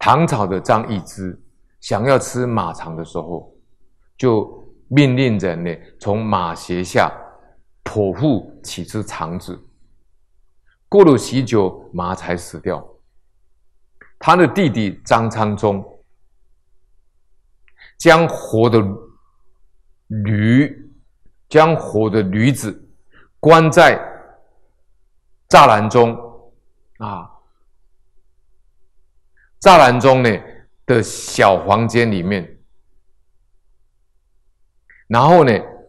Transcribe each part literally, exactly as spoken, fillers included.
唐朝的张易之想要吃马肠的时候，就命令人呢从马胁下剖腹取吃肠子。过了许久，马才死掉。他的弟弟张昌宗将活的驴，将活的驴子关在栅栏中啊，栅栏中呢的小房间里面，然后呢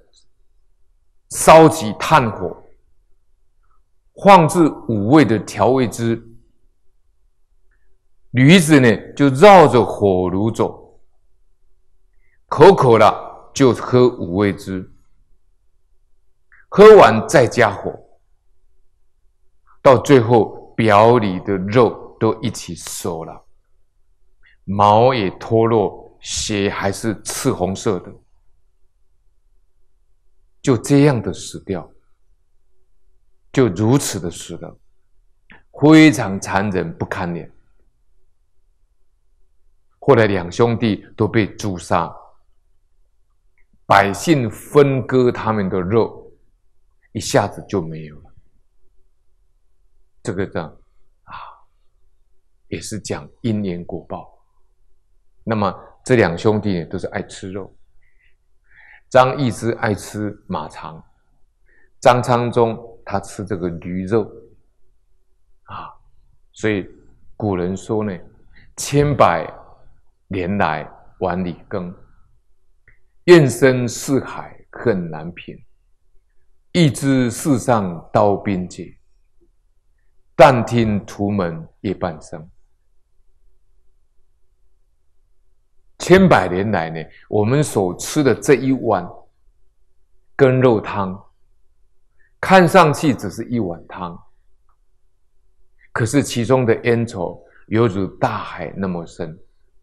烧起炭火，放置五味的调味汁，驴子呢就绕着火炉走，口渴了就喝五味汁，喝完再加火，到最后表里的肉都一起熟了，毛也脱落，血还是赤红色的，就这样的死掉，就如此的死了，非常残忍不堪脸。后来两兄弟都被诛杀，百姓分割他们的肉，一下子就没有了。这个这样啊，也是讲因缘果报。那么这两兄弟呢，都是爱吃肉。张易之爱吃马肠，张昌宗他吃这个驴肉啊，所以古人说呢，千百年来碗里羹，愿生四海恨难平。欲知世上刀兵劫，但听屠门夜半声。千百年来呢，我们所吃的这一碗羹肉汤，看上去只是一碗汤，可是其中的冤仇犹如大海那么深。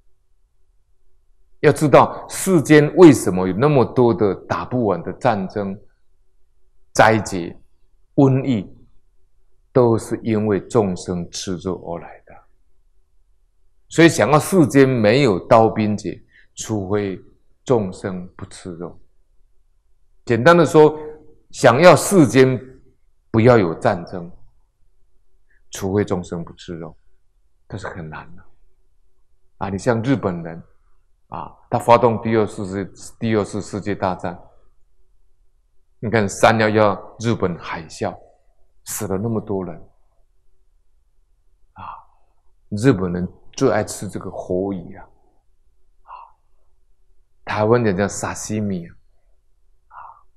要知道世间为什么有那么多的打不完的战争、灾劫、瘟疫，都是因为众生吃肉而来的。所以想要世间没有刀兵劫，除非众生不吃肉。简单的说，想要世间不要有战争，除非众生不吃肉，这是很难的啊！你像日本人啊，他发动第二次第二次世界大战，你看三一一日本海啸，死了那么多人啊！日本人最爱吃这个火鱼啊，啊，台湾人叫沙西米啊，啊，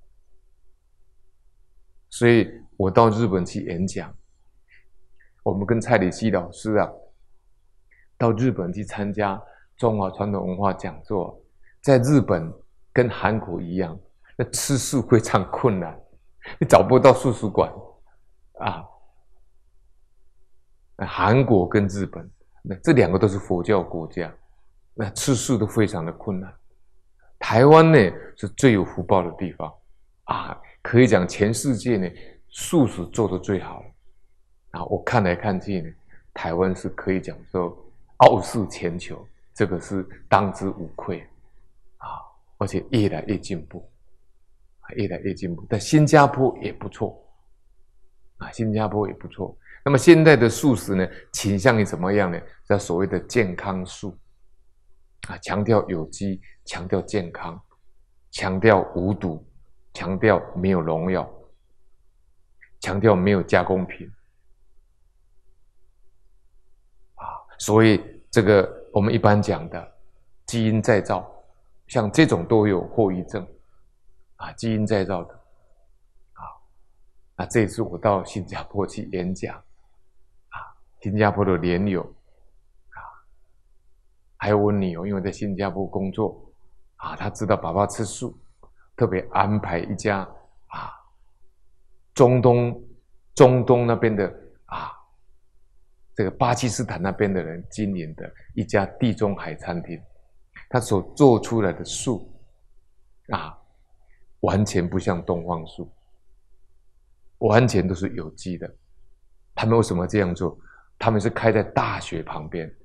所以我到日本去演讲，我们跟蔡礼希老师啊，到日本去参加中华传统文化讲座，在日本跟韩国一样，那吃素非常困难，你找不到素食馆啊。韩国跟日本，那这两个都是佛教国家，那吃素都非常的困难。台湾呢是最有福报的地方啊，可以讲全世界呢素食做得最好了啊。我看来看去呢，台湾是可以讲说傲视全球，这个是当之无愧啊，而且越来越进步，越来越进步。但新加坡也不错啊，新加坡也不错。那么现在的素食呢，倾向于怎么样呢？叫所谓的健康素啊，强调有机，强调健康，强调无毒，强调没有农药，强调没有加工品啊。所以这个我们一般讲的基因再造，像这种都有后遗症啊，基因再造的啊。那这一次我到新加坡去演讲。新加坡的莲友啊，还有我女友，因为在新加坡工作啊，她知道爸爸吃素，特别安排一家啊，中东中东那边的啊，这个巴基斯坦那边的人经营的一家地中海餐厅，他所做出来的素啊，完全不像东方素，完全都是有机的。他们为什么这样做？他们是开在大学旁边，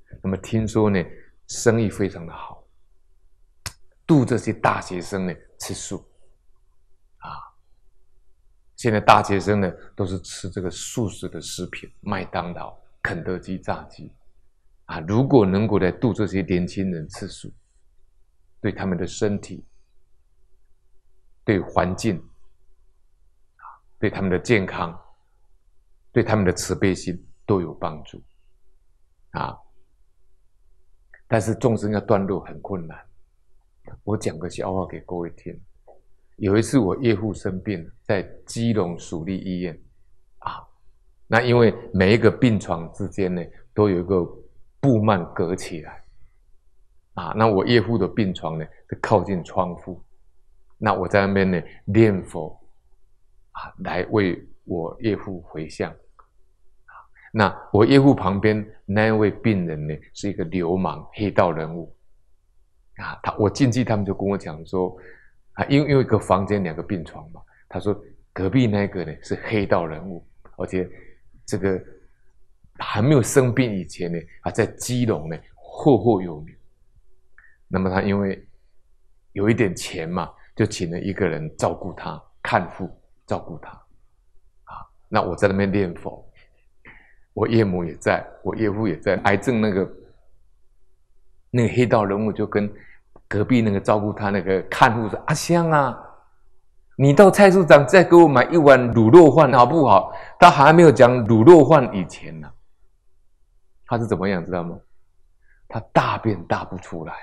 那么听说呢，生意非常的好，度这些大学生呢吃素啊。现在大学生呢都是吃这个素食的食品，麦当劳、肯德基炸鸡啊。如果能够来度这些年轻人吃素，对他们的身体、对环境、对他们的健康、对他们的慈悲心都有帮助啊。但是众生要断肉很困难。我讲个笑话给各位听。有一次我岳父生病，在基隆属立医院啊，那因为每一个病床之间呢都有一个布幔隔起来啊，那我岳父的病床呢是靠近窗户，那我在那边呢念佛啊，来为我岳父回向。那我岳父旁边那一位病人呢是一个流氓黑道人物啊，他我进去他们就跟我讲说啊，因为因为一个房间两个病床嘛，他说隔壁那个呢是黑道人物，而且这个还没有生病以前呢啊，在基隆呢赫赫有名。那么他因为有一点钱嘛，就请了一个人照顾他，看护照顾他啊。那我在那边念佛，我岳母也在，我岳父也在。癌症那个那个黑道人物就跟隔壁那个照顾他那个看护说：“阿香啊，你到菜市场再给我买一碗卤肉饭好不好？”他还没有讲卤肉饭以前呢、啊，他是怎么样知道吗？他大便大不出来。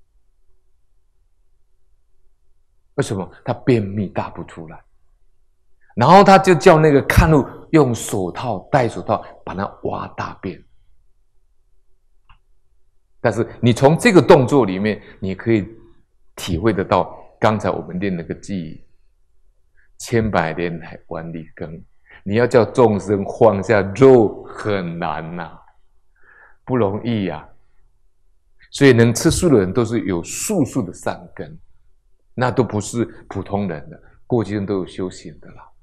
为什么？他便秘大不出来。然后他就叫那个看护用手套戴手套把他挖大便。但是你从这个动作里面，你可以体会得到刚才我们练那个记忆，千百年来万里耕，你要叫众生放下肉很难呐、啊，不容易呀、啊。所以能吃素的人都是有素素的善根，那都不是普通人的，过去人都有修行的啦。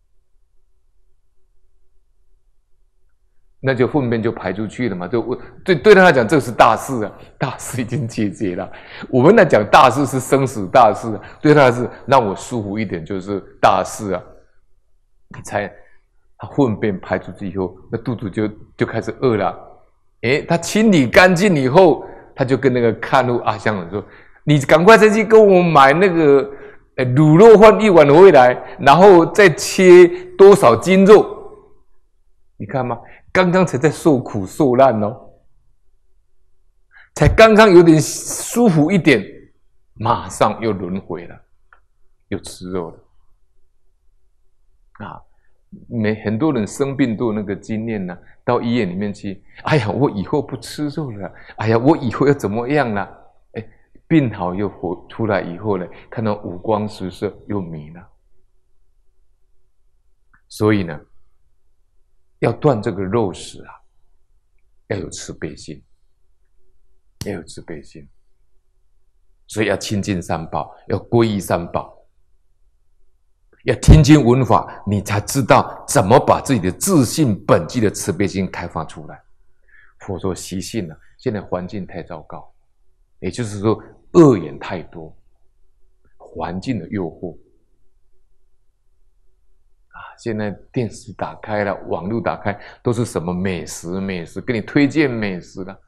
那就粪便就排出去了嘛，就对对他来讲，这是大事啊，大事已经解决了。我们来讲大事是生死大事、啊，对他是让我舒服一点，就是大事啊。你猜，他粪便排出去以后，那肚子就就开始饿了。诶，他清理干净以后，他就跟那个看护阿香人说：“你赶快再去跟我买那个呃卤肉饭一碗回来，然后再切多少斤肉。”你看吗？刚刚才在受苦受难哦，才刚刚有点舒服一点，马上又轮回了，又吃肉了啊！没很多人生病都有那个经验呢、啊，到医院里面去，哎呀，我以后不吃肉了，哎呀，我以后要怎么样了？哎，病好又活出来以后呢，看到五光十色又迷了，所以呢。要断这个肉食啊，要有慈悲心，要有慈悲心，所以要亲近三宝，要皈依三宝，要听经闻法，你才知道怎么把自己的自信本具的慈悲心开发出来。佛说习性呢、啊，现在环境太糟糕，也就是说恶缘太多，环境的诱惑。现在电视打开了，网络打开，都是什么美食美食，给你推荐美食了。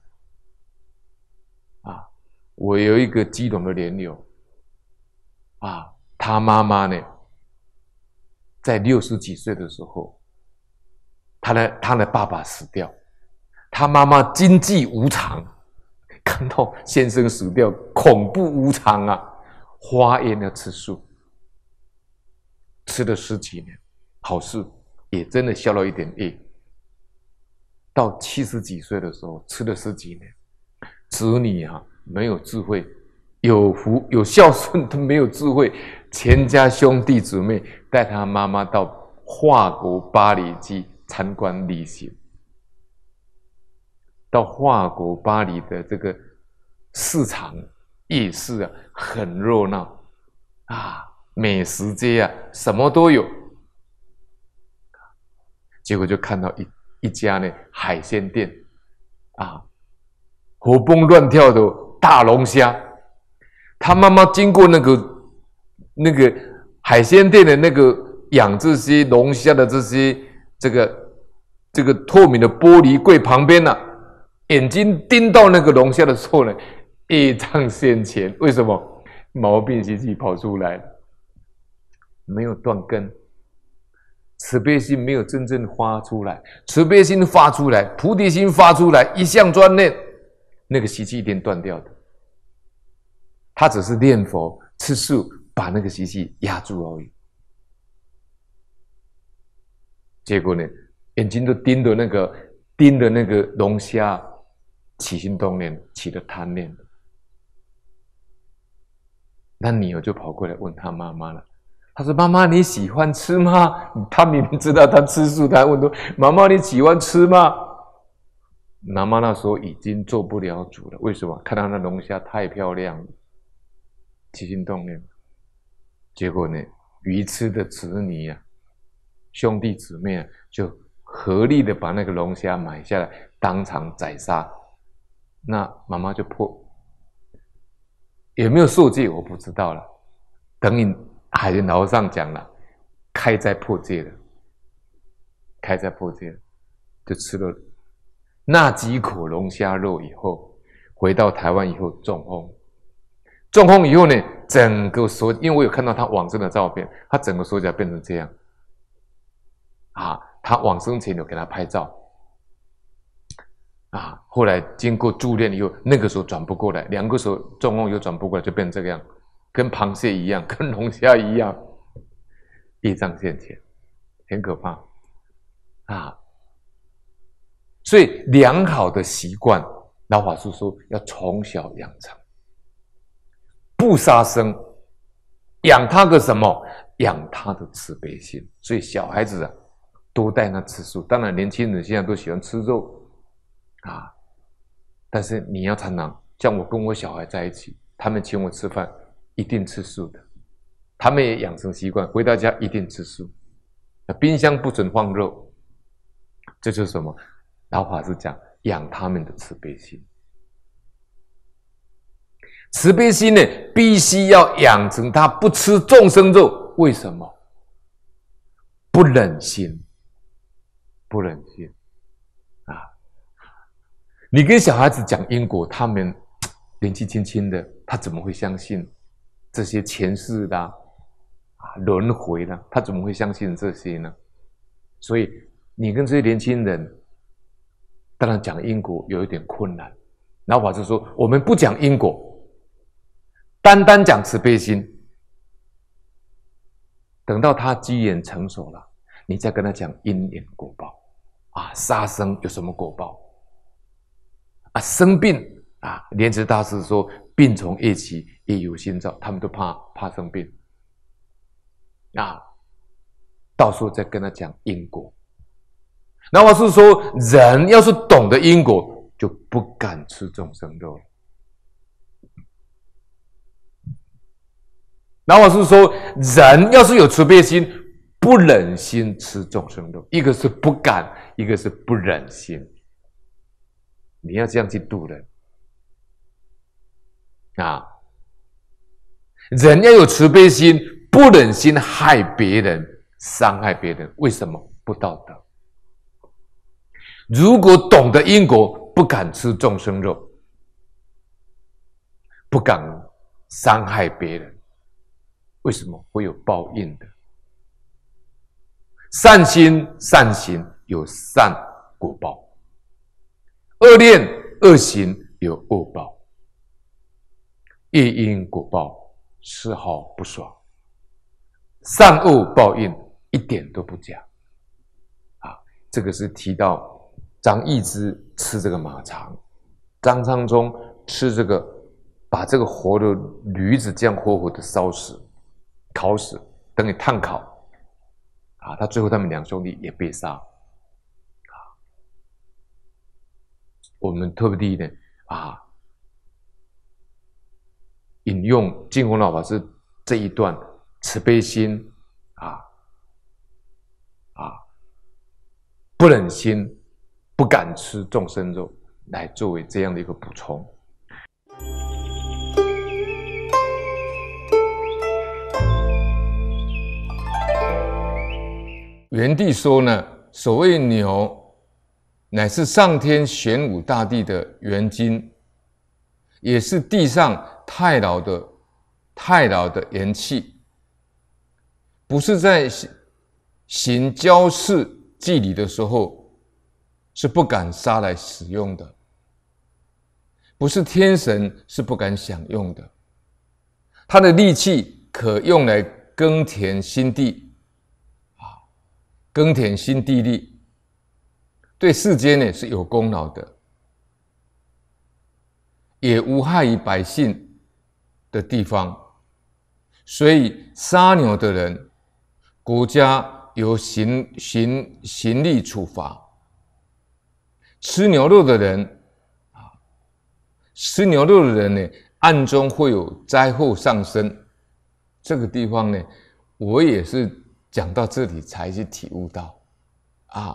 啊，我有一个基隆的莲友，啊，他妈妈呢，在六十几岁的时候，他的他的爸爸死掉，他妈妈经济无常，看到先生死掉，恐怖无常啊，花烟要吃素，吃了十几年。好事也真的消了一点业，到七十几岁的时候吃了十几年，子女啊没有智慧，有福有孝顺都没有智慧，全家兄弟姊妹带他妈妈到法国巴黎去参观旅行，到法国巴黎的这个市场夜市啊，很热闹啊，美食街啊，什么都有。结果就看到一一家呢海鲜店，啊， 活蹦乱跳的大龙虾。他妈妈经过那个那个海鲜店的那个养这些龙虾的这些这个这个透明的玻璃柜旁边呢、啊，眼睛盯到那个龙虾的时候呢，业障现前。为什么？毛病习气跑出来了，没有断根，慈悲心没有真正发出来。慈悲心发出来，菩提心发出来，一向专念，那个习气一定断掉的。他只是念佛吃素，把那个习气压住而已。结果呢，眼睛都盯着那个盯着那个龙虾，起心动念，起了贪念。那女儿就跑过来问他妈妈了。他说：“妈妈，你喜欢吃吗？”他明明知道他吃素，他问说：“妈妈，你喜欢吃吗？”妈妈那时候已经做不了主了。为什么？看到那龙虾太漂亮了，起心动念。结果呢，愚痴的子女啊，兄弟姊妹啊，就合力的把那个龙虾买下来，当场宰杀。那妈妈就破，有没有受戒我不知道了。等你海人老和尚讲了，开斋破戒了，开斋破戒了，就吃了那几口龙虾肉以后，回到台湾以后中风，中风以后呢，整个手，因为我有看到他往生的照片，他整个手脚变成这样，啊，他往生前有给他拍照，啊，后来经过助念以后，那个手转不过来，两个手中风又转不过来，就变成这个样，跟螃蟹一样，跟龙虾一样，业障现前，很可怕啊！所以良好的习惯，老法师说要从小养成，不杀生，养他个什么？养他的慈悲心。所以小孩子啊，多带他吃素。当然，年轻人现在都喜欢吃肉啊，但是你要常常像我跟我小孩在一起，他们请我吃饭，一定吃素的。他们也养成习惯，回到家一定吃素。冰箱不准放肉，这就是什么？老法师讲，养他们的慈悲心。慈悲心呢，必须要养成他不吃众生肉。为什么？不忍心，不忍心啊！你跟小孩子讲因果，他们年纪轻轻的，他怎么会相信这些前世的啊、轮回呢？他怎么会相信这些呢？所以你跟这些年轻人，当然讲因果有一点困难。老法师说，我们不讲因果，单单讲慈悲心。等到他机缘成熟了，你再跟他讲因缘果报啊，杀生有什么果报啊？生病啊，莲池大师说，病从业起，业由心造，他们都怕怕生病啊。到时候再跟他讲因果。那我是说，人要是懂得因果，就不敢吃众生肉了。然后我是说，人要是有慈悲心，不忍心吃众生肉，一个是不敢，一个是不忍心。你要这样去度人啊！人要有慈悲心，不忍心害别人、伤害别人，为什么？不道德。如果懂得因果，不敢吃众生肉，不敢伤害别人。为什么会有报应的？善心善行有善果报，恶念恶行有恶报，业因果报丝毫不爽，善恶报应一点都不假啊！这个是提到张易之吃这个马肠，张昌宗吃这个，把这个活的驴子这样活活的烧死。烤死，等于炭烤啊！他最后他们两兄弟也被杀啊！我们特地呢啊，引用净空老法师这一段慈悲心啊啊，不忍心，不敢吃众生肉， 来作为这样的一个补充。元帝说呢，所谓牛，乃是上天玄武大帝的元精，也是地上太牢的太牢的元气，不是在行交祀祭礼的时候是不敢杀来使用的，不是天神是不敢享用的。它的力气可用来耕田心地，啊，耕田心地力，对世间呢是有功劳的，也无害于百姓的地方。所以杀牛的人，国家由刑刑刑力处罚；吃牛肉的人，啊，吃牛肉的人呢，暗中会有灾祸上身。这个地方呢，我也是讲到这里才去体悟到，啊，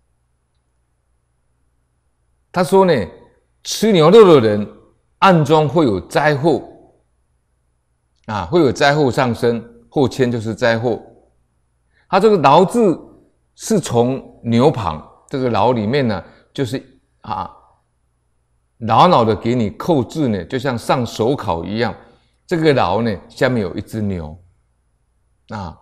他说呢，吃牛肉的人暗中会有灾祸，啊，会有灾祸上身，后迁就是灾祸。他这个牢字是从牛旁，这个牢里面呢，就是啊，牢牢的给你扣字呢，就像上手铐一样。这个牢呢，下面有一只牛，啊，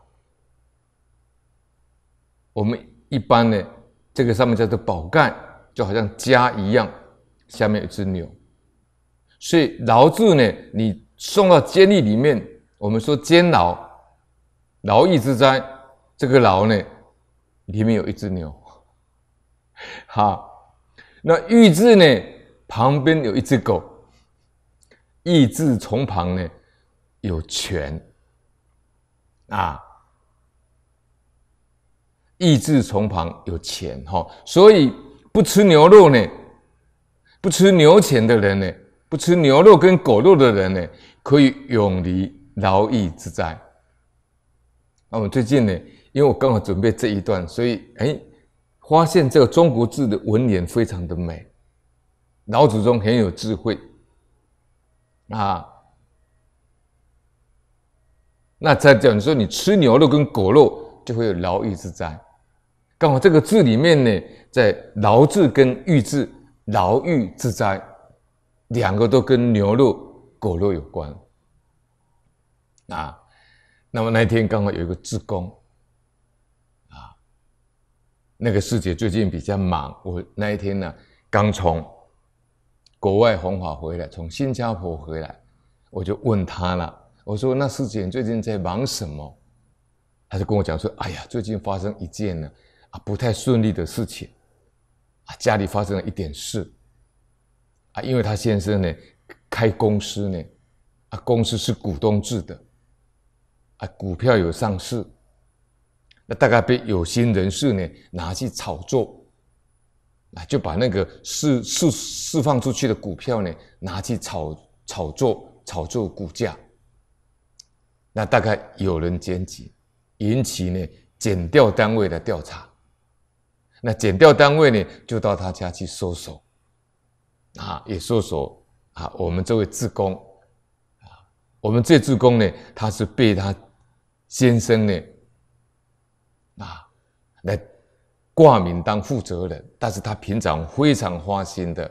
我们一般呢，这个上面叫做宝盖，就好像家一样，下面有一只牛。所以牢字呢，你送到监狱里面，我们说监牢，牢狱之灾，这个牢呢，里面有一只牛。好，那狱字呢，旁边有一只狗。义字从旁呢有权啊，义字从旁有钱哈、哦，所以不吃牛肉呢，不吃牛钱的人呢，不吃牛肉跟狗肉的人呢，可以永离牢狱之灾。那我最近呢，因为我刚好准备这一段，所以哎，发现这个中国字的文言非常的美，老祖宗很有智慧。啊，那再讲说，你吃牛肉跟狗肉就会有牢狱之灾。刚好这个字里面呢，在牢字跟狱字，牢狱之灾，两个都跟牛肉、狗肉有关。啊，那么那天刚好有一个志工，啊，那个师姐最近比较忙，我那一天呢刚从国外弘法回来，从新加坡回来，我就问他了，我说：“那师姐你最近在忙什么？”他就跟我讲说：“哎呀，最近发生一件呢啊不太顺利的事情，啊家里发生了一点事，啊因为他先生呢开公司呢，啊公司是股东制的，啊股票有上市，那大概被有心人士呢拿去炒作。”啊，就把那个释释释放出去的股票呢，拿去炒炒作炒作股价。那大概有人检举，引起呢检调单位的调查。那检调单位呢，就到他家去搜索，啊，也搜索啊，我们这位志工，啊，我们这志工呢，他是被他先生呢，啊，来挂名当负责人，但是他平常非常花心的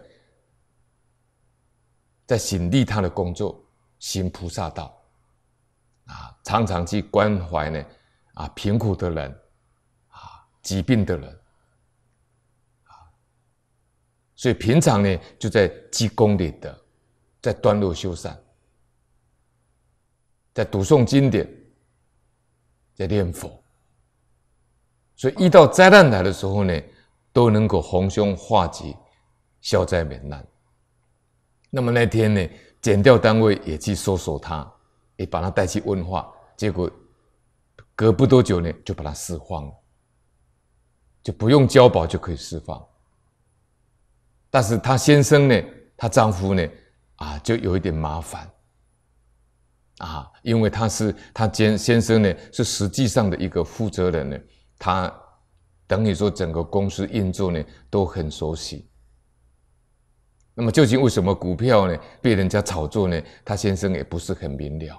在行利他的工作，行菩萨道，啊，常常去关怀呢，啊，贫苦的人，啊，疾病的人，啊，所以平常呢就在积功累德，在端落修善，在读诵经典，在念佛。所以遇到灾难来的时候呢，都能够逢凶化吉，消灾免难。那么那天呢，检调单位也去搜索他，也把他带去问话，结果隔不多久呢，就把他释放了，就不用交保就可以释放。但是她先生呢，她丈夫呢，啊，就有一点麻烦，啊，因为他是他先先生呢，是实际上的一个负责人呢。他等于说整个公司运作呢都很熟悉， 那么究竟为什么股票呢被人家炒作呢？他先生也不是很明了。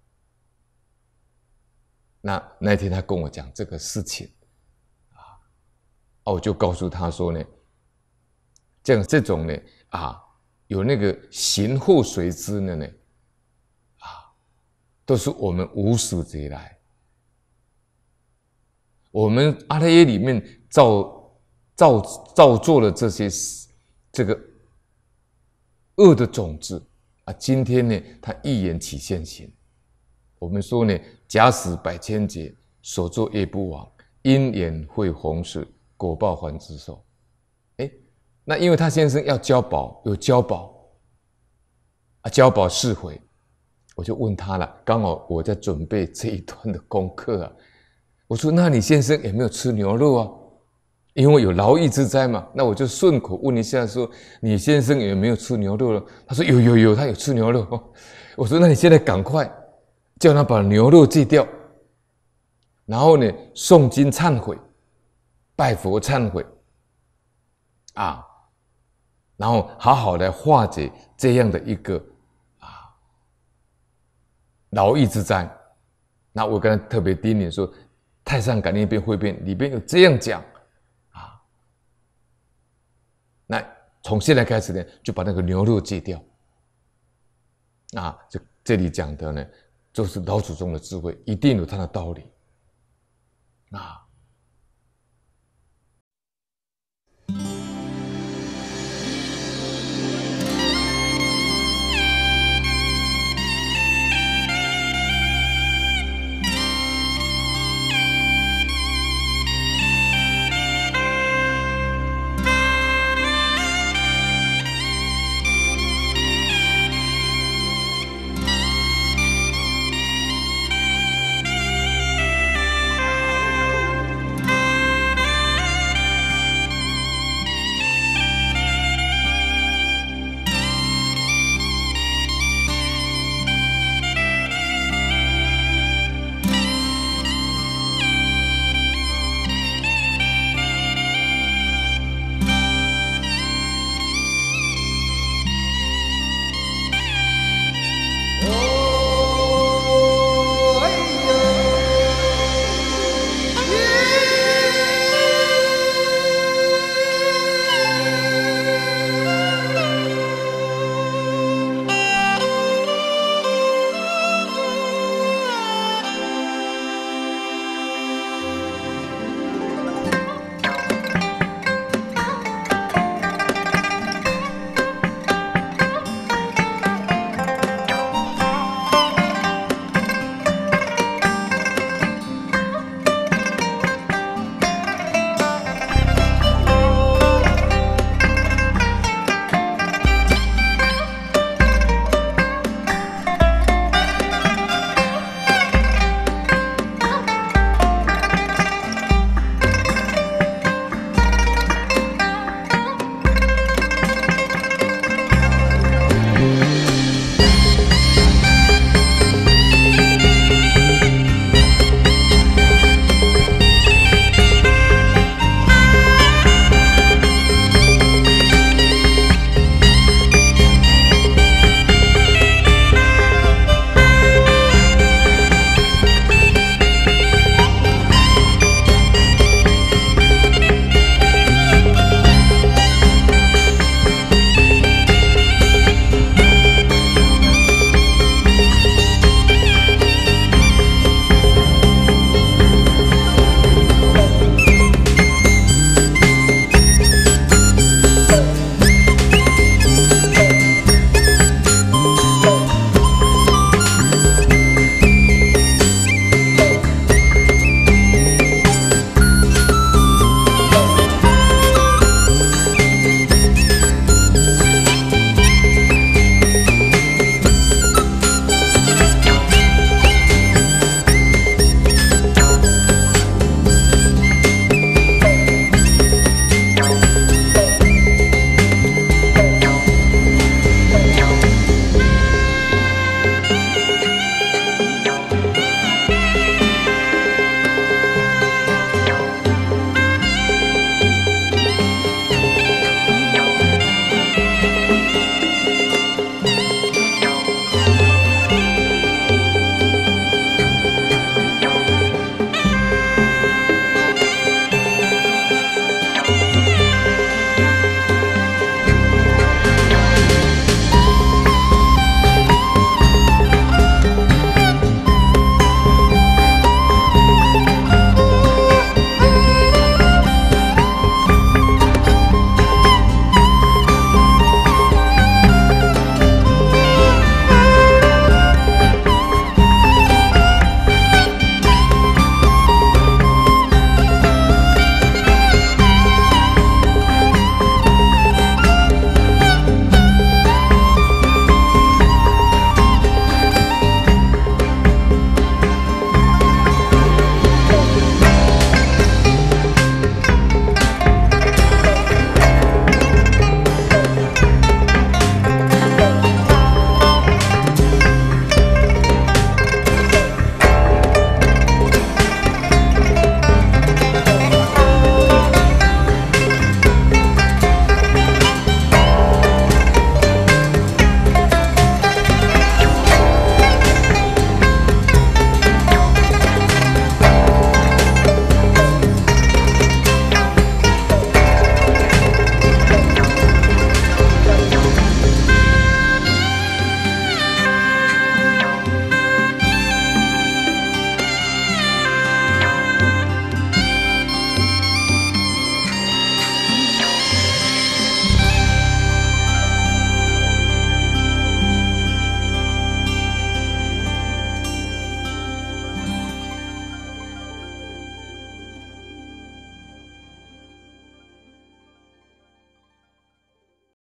那那天他跟我讲这个事情，啊，我就告诉他说呢，这样这种呢，啊，有那个行后随之的呢，啊，都是我们无始劫来，我们阿赖耶里面造造造作了这些这个恶的种子啊，今天呢，它一言起现行。我们说呢，假使百千劫，所作业不亡，因缘会弘始，果报还自受。哎，那因为他先生要交保，有交保啊，交保四回，我就问他了。刚好我在准备这一段的功课啊，我说：那你先生有没有吃牛肉啊？因为有劳役之灾嘛，那我就顺口问一下说：你先生有没有吃牛肉了？他说：有有有，他有吃牛肉。我说：那你现在赶快叫他把牛肉戒掉，然后呢，诵经忏悔，拜佛忏悔，啊，然后好好的化解这样的一个啊劳役之灾。那我刚才特别叮咛说，《太上感应篇汇编》里边有这样讲啊。那从现在开始呢，就把那个牛肉戒掉。啊，这这里讲的呢，就是老祖宗的智慧，一定有它的道理啊。